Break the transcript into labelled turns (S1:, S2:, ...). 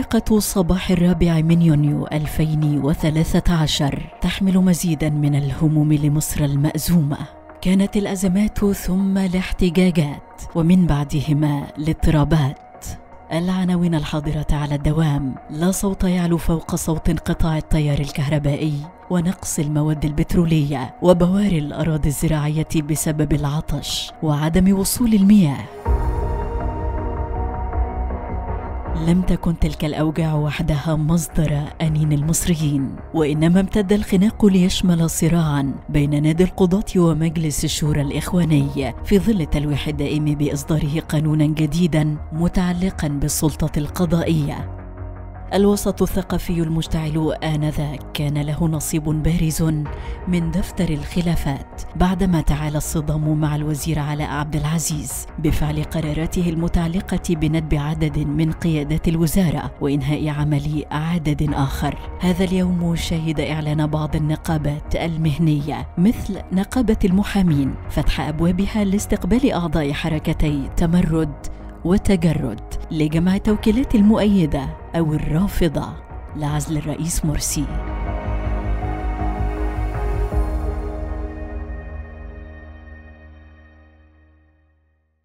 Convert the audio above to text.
S1: حريقة صباح 4 من يونيو 2013 تحمل مزيدا من الهموم لمصر المأزومة. كانت الأزمات ثم الاحتجاجات ومن بعدهما الاضطرابات. العناوين الحاضرة على الدوام: لا صوت يعلو فوق صوت انقطاع التيار الكهربائي ونقص المواد البترولية وبواري الأراضي الزراعية بسبب العطش وعدم وصول المياه. لم تكن تلك الأوجاع وحدها مصدر أنين المصريين، وإنما امتد الخناق ليشمل صراعا بين نادي القضاة ومجلس الشورى الإخواني في ظل التلويح الدائم بإصداره قانونا جديدا متعلقا بالسلطة القضائية. الوسط الثقافي المشتعل آنذاك كان له نصيب بارز من دفتر الخلافات بعدما تعالى الصدام مع الوزير علاء عبد العزيز بفعل قراراته المتعلقة بندب عدد من قيادات الوزارة وإنهاء عمل عدد آخر. هذا اليوم شهد إعلان بعض النقابات المهنية مثل نقابة المحامين فتح أبوابها لاستقبال أعضاء حركتي تمرد وتجرد لجمع التوكيلات المؤيدة أو الرافضة لعزل الرئيس مرسي.